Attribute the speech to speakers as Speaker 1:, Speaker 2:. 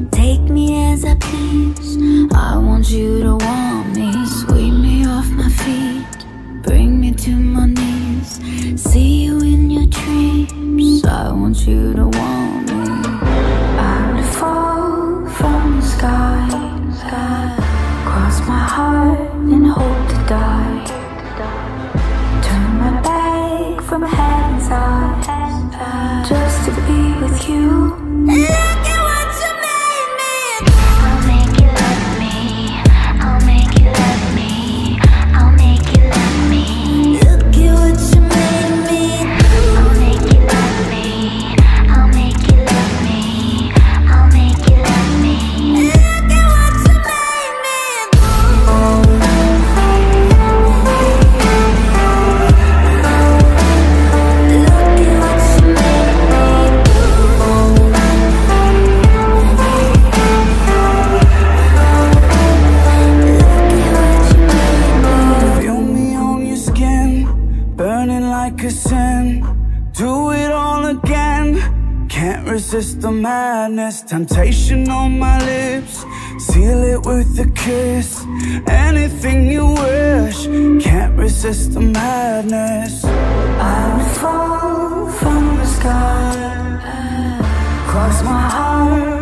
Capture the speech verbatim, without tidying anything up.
Speaker 1: take me as I please. I want you to want me. Sweep me off my feet, bring me to my knees. See you in your dreams. I want you to want me. I would fall from the sky, cross my heart and hope to die. Turn my back from heaven's eye, just to be with you. Look at what you made me. I'll make you love me. I'll make you love me. I'll make you love me. Look at what you made me. I'll make you love me. I'll make you love me. I'll make you love me. Look at what you made me do.
Speaker 2: Like a sin, do it all again. Can't resist the madness. Temptation on my lips, seal it with a kiss. Anything you wish. Can't resist the madness.
Speaker 1: I would fall from the sky, cross my heart